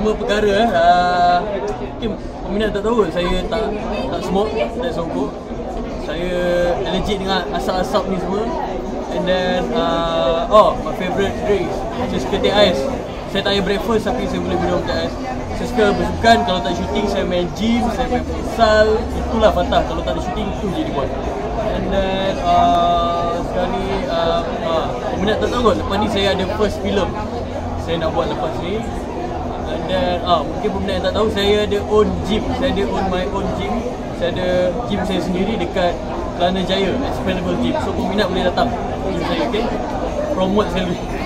Pertama perkara mungkin peminat tak tahu, saya tak smoke, tak sokok. Saya allergic dengan asap-asap ni semua. And then my favourite drinks, saya suka teh ais. Saya tak payah breakfast tapi saya boleh minum teh ais. Saya suka bersukan, kalau tak shooting saya main gym, saya main futsal. Itulah Fatah, kalau tak ada shooting itu je dia buat. And then sekali peminat tak tahu kot, lepas ni saya ada first film saya nak buat lepas ni. And then mungkin peminat tak tahu, saya ada own gym. Saya ada own my own gym. Saya ada gym saya sendiri dekat Kelana Jaya, Expandable Gym. So peminat boleh datang gym saya, okay? Promote saya lebih.